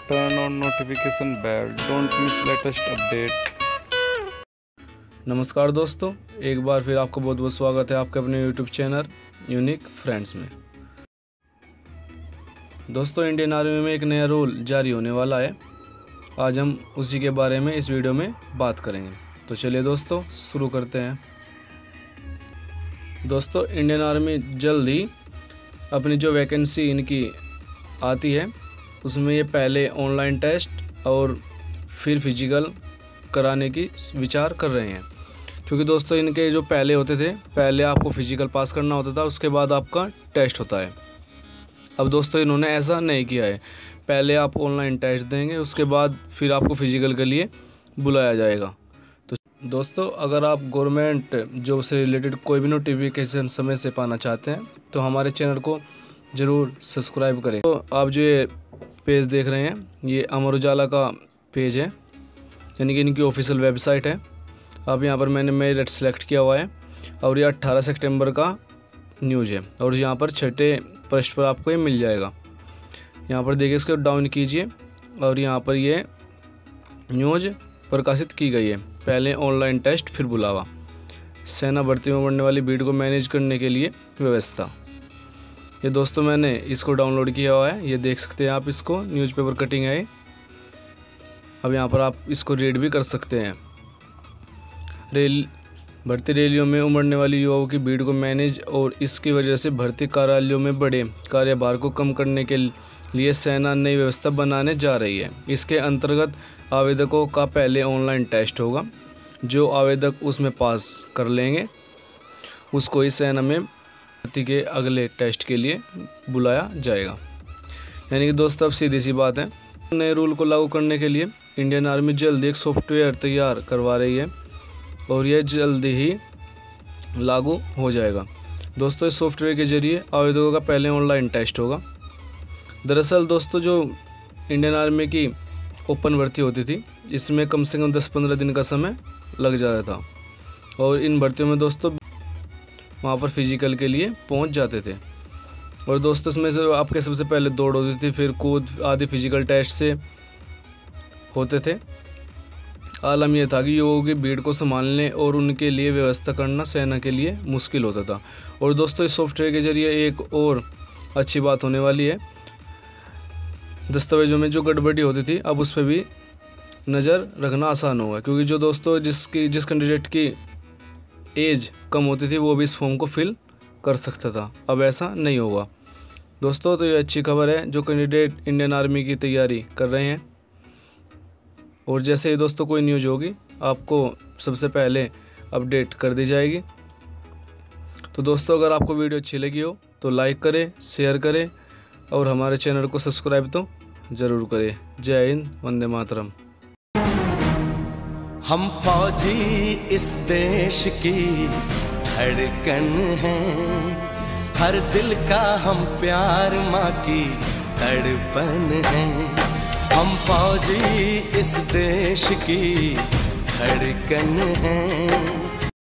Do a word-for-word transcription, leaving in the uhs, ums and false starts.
turn on notification bell. Don't miss latest update. नमस्कार दोस्तों, एक बार फिर आपका बहुत बहुत स्वागत है आपके अपने यूट्यूब चैनल यूनिक फ्रेंड्स में। दोस्तों, इंडियन आर्मी में एक नया रूल जारी होने वाला है। आज हम उसी के बारे में इस वीडियो में बात करेंगे। तो चलिए दोस्तों शुरू करते हैं। दोस्तों, इंडियन आर्मी जल्द ही अपनी जो वैकेंसी इनकी आती है उसमें ये पहले ऑनलाइन टेस्ट और फिर फिजिकल कराने की विचार कर रहे हैं। क्योंकि दोस्तों इनके जो पहले होते थे, पहले आपको फिजिकल पास करना होता था, उसके बाद आपका टेस्ट होता है। अब दोस्तों इन्होंने ऐसा नहीं किया है, पहले आप ऑनलाइन टेस्ट देंगे, उसके बाद फिर आपको फिजिकल के लिए बुलाया जाएगा। तो दोस्तों, अगर आप गवर्नमेंट जॉब से रिलेटेड कोई भी नोटिफिकेशन समय से पाना चाहते हैं तो हमारे चैनल को ज़रूर सब्सक्राइब करें। तो आप जो ये पेज देख रहे हैं, ये अमर उजाला का पेज है, यानी कि इनकी ऑफिशियल वेबसाइट है। अब यहाँ पर मैंने मेरिट सेलेक्ट किया हुआ है और ये अट्ठारह सितंबर का न्यूज़ है और यहाँ पर छठे पृष्ठ पर आपको ये मिल जाएगा। यहाँ पर देखिए, इसको डाउन कीजिए और यहाँ पर ये न्यूज़ प्रकाशित की गई है। पहले ऑनलाइन टेस्ट फिर बुलावा, सेना भर्ती में बढ़ने वाली भीड़ को मैनेज करने के लिए व्यवस्था। ये दोस्तों मैंने इसको डाउनलोड किया हुआ है, ये देख सकते हैं आप, इसको न्यूज़पेपर कटिंग है। अब यहाँ पर आप इसको रीड भी कर सकते हैं। रेल भर्ती रैलियों में उमड़ने वाली युवाओं की भीड़ को मैनेज और इसकी वजह से भर्ती कार्यालयों में बड़े कार्यभार को कम करने के लिए सेना नई व्यवस्था बनाने जा रही है। इसके अंतर्गत आवेदकों का पहले ऑनलाइन टेस्ट होगा। जो आवेदक उसमें पास कर लेंगे उसको ही सेना में भर्ती के अगले टेस्ट के लिए बुलाया जाएगा। यानी कि दोस्तों अब सीधी सी बात है, नए रूल को लागू करने के लिए इंडियन आर्मी जल्द एक सॉफ्टवेयर तैयार करवा रही है और यह जल्दी ही लागू हो जाएगा। दोस्तों, इस सॉफ्टवेयर के जरिए आवेदकों का पहले ऑनलाइन टेस्ट होगा। दरअसल दोस्तों, जो इंडियन आर्मी की ओपन भर्ती होती थी, इसमें कम से कम दस पंद्रह दिन का समय लग जाता था और इन भर्तियों में दोस्तों वहाँ पर फिजिकल के लिए पहुँच जाते थे। और दोस्तों इसमें से आपके सबसे पहले दौड़ होती थी, फिर कूद आदि फिजिकल टेस्ट से होते थे। आलम यह था कि युवाओं की भीड़ को संभालने और उनके लिए व्यवस्था करना सेना के लिए मुश्किल होता था। और दोस्तों इस सॉफ्टवेयर के जरिए एक और अच्छी बात होने वाली है, दस्तावेजों में जो गड़बड़ी होती थी अब उस पर भी नज़र रखना आसान होगा। क्योंकि जो दोस्तों जिसकी जिस कैंडिडेट की एज कम होती थी वो भी इस फॉर्म को फिल कर सकता था, अब ऐसा नहीं होगा। दोस्तों तो ये अच्छी खबर है जो कैंडिडेट इंडियन आर्मी की तैयारी कर रहे हैं। और जैसे ही दोस्तों कोई न्यूज़ होगी आपको सबसे पहले अपडेट कर दी जाएगी। तो दोस्तों अगर आपको वीडियो अच्छी लगी हो तो लाइक करें, शेयर करें और हमारे चैनल को सब्सक्राइब तो ज़रूर करें। जय हिंद, वंदे मातरम। हम फौजी इस देश की धड़कन हैं, हर दिल का हम प्यार माँ की तड़पन हैं। हम फौजी इस देश की धड़कन हैं।